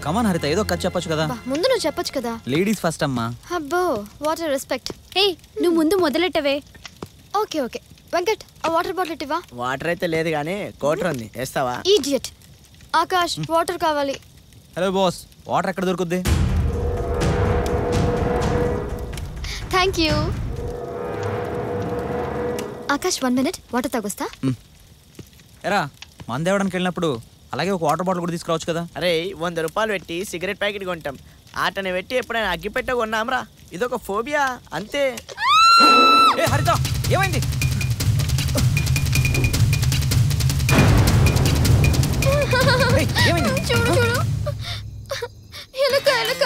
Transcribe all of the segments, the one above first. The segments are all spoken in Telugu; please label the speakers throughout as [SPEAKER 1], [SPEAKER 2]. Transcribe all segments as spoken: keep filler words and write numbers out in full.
[SPEAKER 1] కమాన్ హరిత ఏదో కథ చెప్పొచ్చు కదా.
[SPEAKER 2] ముందు నువ్వు చెప్పొచ్చు కదా.
[SPEAKER 1] లేడీస్ ఫస్ట్ అమ్మా.
[SPEAKER 2] అబ్బో వాట్ రెస్పెక్ట్.
[SPEAKER 3] హే నువ్వు ముందు మొదలెట్టవే.
[SPEAKER 2] ఓకే ఓకే వెంకట్ ఆ వాటర్ బాటిల్ ఇవ్వా.
[SPEAKER 4] వాటర్ అయితే లేదు కానీ కోటర్ ఉంది, వేస్తావా?
[SPEAKER 2] ఈడియట్. ఆకాష్ వాటర్ కావాలి.
[SPEAKER 1] హలో బాస్, వాటర్ ఎక్కడ దొరుకుద్ది?
[SPEAKER 2] Thank you. Akash one minute water తాగొస్తా.
[SPEAKER 1] ఎరా మందు తేవడానికి వెళ్ళినప్పుడు అలాగే ఒక వాటర్ బాటిల్ కూడా తీసుకురావచ్చు కదా.
[SPEAKER 4] అరే వంద రూపాయలు పెట్టి సిగరెట్ ప్యాకెట్ కొంటాం, ఆటని పెట్టి ఎప్పుడైనా అగ్గిపెట్ట కొన్నాంరా. ఇదొక ఫోబియా అంతే.
[SPEAKER 1] ఏ హరిత ఏమైంది?
[SPEAKER 2] చూడు చూడు ఎలక ఎలక.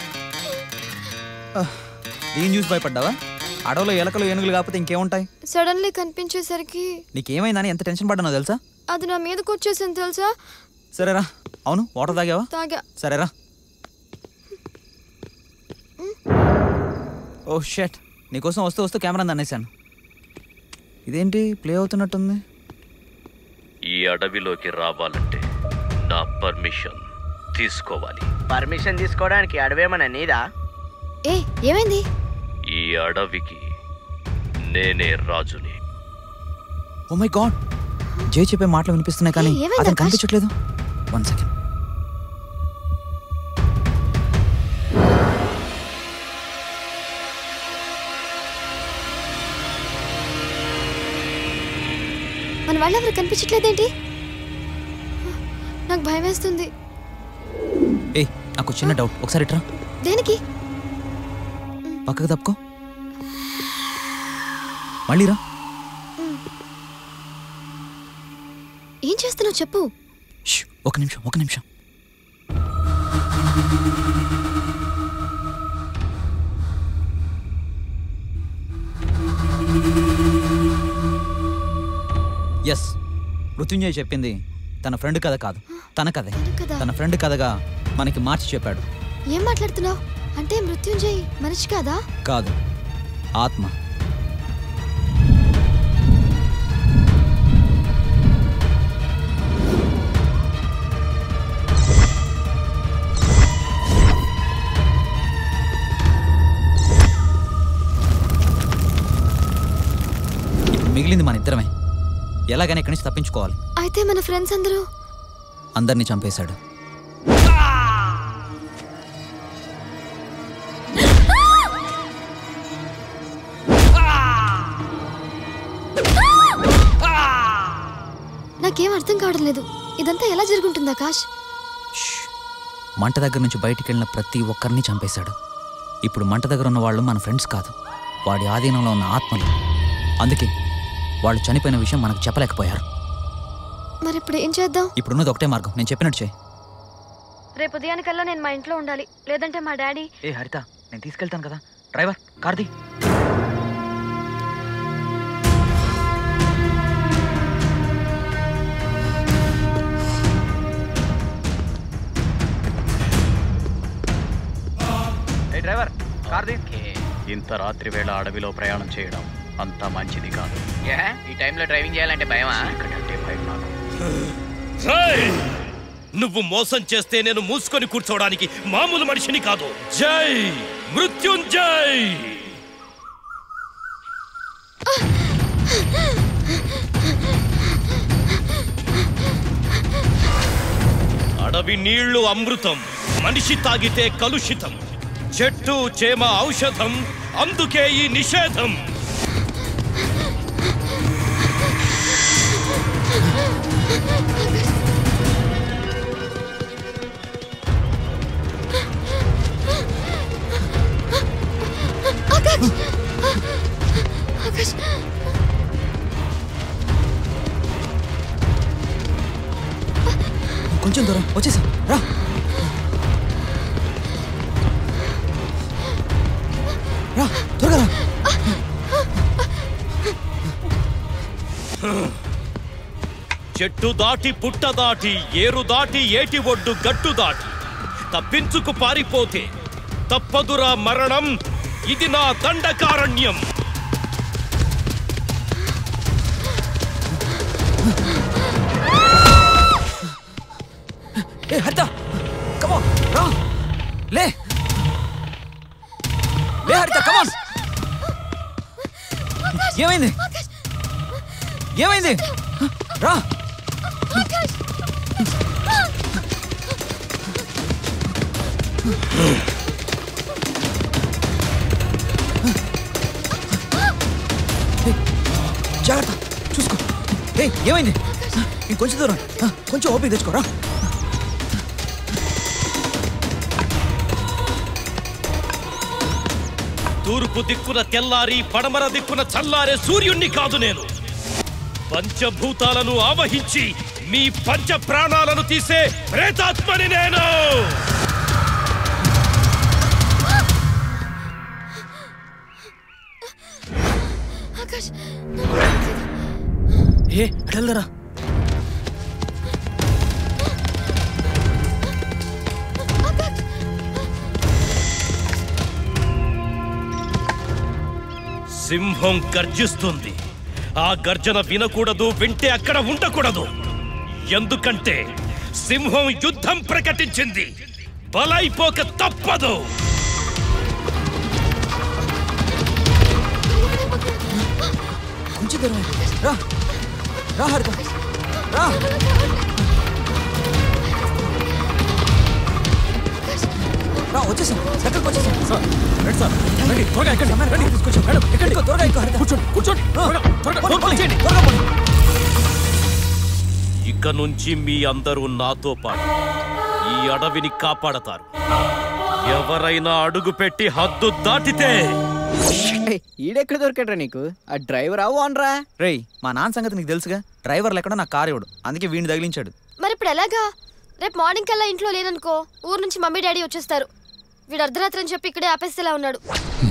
[SPEAKER 1] దీని చూసి భయపడ్డావా? అడవులో ఎలకలు ఏనుగులు కాకపోతే ఇంకేముంటాయి?
[SPEAKER 2] సడన్లీ కనిపించేసరికి
[SPEAKER 1] నీకేమైందని ఎంత టెన్షన్ పడ్డానో తెలుసా?
[SPEAKER 2] అది నా మీదకి వచ్చేసింది తెలుసా.
[SPEAKER 1] సరేరా. అవును వాటర్ తాగావా?
[SPEAKER 2] తాగా.
[SPEAKER 1] సరేరా. ఓ షట్, నీకోసం వస్తూ వస్తూ కెమెరా అనేసాను. ఇదేంటి ప్లే అవుతున్నట్టుంది?
[SPEAKER 5] ఈ అడవిలోకి రావాలంటే నా పర్మిషన్ తీసుకోవాలి.
[SPEAKER 4] పర్మిషన్ తీసుకోవడానికి అడవేమన్నా నీదా?
[SPEAKER 2] ఏ ఏమైంది?
[SPEAKER 5] ఈ అడవికి నేనే రాజుని.
[SPEAKER 1] ఓ మై గాడ్, జై చెప్పే మాటలు వినిపిస్తున్నాయి కానీ అతను కనిపించట్లేదు. One second.
[SPEAKER 2] మన వాళ్ళెవరు కనిపించట్లేదేంటి? నాకు భయం వేస్తుంది.
[SPEAKER 1] ఏ నాకు చిన్న డౌట్, ఒకసారి ఇట్రా.
[SPEAKER 2] దేనికి?
[SPEAKER 1] పక్కకు తప్పుకో. మళ్ళీ రా.
[SPEAKER 2] ఏం చేస్తున్నావు చెప్పు.
[SPEAKER 1] ఒక నిమిషం ఒక నిమిషం. ఎస్, మృత్యుంజయ్ చెప్పింది తన ఫ్రెండ్ కథ కాదు, తన కథే. తన ఫ్రెండ్ కథగా మనకి మార్చి చెప్పాడు.
[SPEAKER 2] ఏం మాట్లాడుతున్నావు? అంటే మృత్యుంజయ్ మనిషి కాదా?
[SPEAKER 1] కాదు, ఆత్మ. మిగిలింది మన ఇద్దరమే. ఎలాగైనా ఇక్కడి నుంచి తప్పించుకోవాలి.
[SPEAKER 2] అయితే మన ఫ్రెండ్స్ అందరూ?
[SPEAKER 1] అందరినీ చంపేశాడు.
[SPEAKER 2] నాకేం అర్థం కావడం లేదు. ఇదంతా ఎలా జరుగుతుంది ఆకాష్?
[SPEAKER 1] మంట దగ్గర నుంచి బయటికి వెళ్ళిన ప్రతి ఒక్కరిని చంపేశాడు. ఇప్పుడు మంట దగ్గర ఉన్న వాళ్ళు మన ఫ్రెండ్స్ కాదు, వాడి ఆధీనంలో ఉన్న ఆత్మలు. అందుకే వాళ్ళు చనిపోయిన విషయం మనకు చెప్పలేకపోయారు.
[SPEAKER 2] మరి ఇప్పుడు ఏం చేద్దాం?
[SPEAKER 1] ఇప్పుడున్నది ఒకటే మార్గం, నేను చెప్పినట్టు చేయి.
[SPEAKER 2] రేపు ఉదయానికల్లా నేను మా ఇంట్లో ఉండాలి, లేదంటే మా డాడీ.
[SPEAKER 1] ఏ హరిత, నేను తీసుకెళ్తాను కదా. డ్రైవర్ కార్ది. డ్రైవర్ కార్ది.
[SPEAKER 5] ఇంత రాత్రి వేళ అడవిలో ప్రయాణం చేయడం అంత మంచిది కాదు.
[SPEAKER 6] ఈ టైంలో డ్రైవింగ్ చేయాలంటే భయమా?
[SPEAKER 5] అంటే భయం నాకు.
[SPEAKER 7] నువ్వు మోసం చేస్తే నేను మూసుకొని కూర్చోవడానికి మామూలు మనిషిని కాదు. జై మృత్యుంజయ్. అడవి నీళ్లు అమృతం, మనిషి తాగితే కలుషితం. చెట్టు చేమ ఔషధం, అందుకే ఈ నిషేధం.
[SPEAKER 1] కొంచెం దూరం వచ్చేసా, రా. రా త్వరగా రా.
[SPEAKER 7] చెట్టు దాటి పుట్ట దాటి ఏరు దాటి ఏటి ఒడ్డు గట్టు దాటి తప్పించుకు పారిపోతే తప్పదురా మరణం. ఇది నా దండకారణ్యం.
[SPEAKER 1] ఏ హరిత, కమ్ ఆన్. రా లే లే హరిత కమాన్. ఏమైంది ఏమైంది రా. జాగ్రత్త చూసుకో. ఏ ఏమైంది ఇంకొంచెం దూరం కొంచెం ఓపిక తెచ్చుకోరా.
[SPEAKER 7] తూర్పు దిక్కున తెల్లారి పడమర దిక్కున చల్లారే సూర్యుణ్ణి కాదు నేను. పంచభూతాలను ఆవహించి మీ పంచ ప్రాణాలను తీసే ప్రేతాత్మని నేను.
[SPEAKER 1] ఏ అడల్లరా.
[SPEAKER 7] సింహం గర్జిస్తుంది. ఆ గర్జన వినకూడదు, వింటే అక్కడ ఉండకూడదు. ఎందుకంటే సింహం యుద్ధం ప్రకటించింది. బలైపోక తప్పదు.
[SPEAKER 1] కొంచెం దూరం రా రా హరిత రా. రా వచ్చేసాం దగ్గరకు వచ్చేసాం. సార్ రండి సార్ రండి త్వరగా ఎక్కండి రండి తీసుకొచ్చాం మేడం ఎక్కడికి త్వరగా ఎక్కువ హరిత కూర్చోండి కూర్చోండి త్వరగా పోండి.
[SPEAKER 7] ఇక నుంచి మీ అందరూ నాతో పాటు ఈ అడవిని కాపాడతారు. ఎవరైనా అడుగు పెట్టి హద్దు దాటితే
[SPEAKER 4] ఈడెక్కడ దొరికట్రా నీకు? ఆ డ్రైవర్ అవ్వు అనరా.
[SPEAKER 1] రేయ్ మా నాన్న సంగతి నీకు తెలుసుగా. డ్రైవర్ లేకుండా నా కారు ఇవ్వడు, అందుకే వీడిని తగిలించాడు.
[SPEAKER 2] మరి ఇప్పుడు ఎలాగా? రేపు మార్నింగ్ కల్లా ఇంట్లో లేననుకో, ఊరు నుంచి మమ్మీ డాడీ వచ్చేస్తారు. వీడు అర్ధరాత్రి అని చెప్పి ఇక్కడే ఆపేసేలా ఉన్నాడు.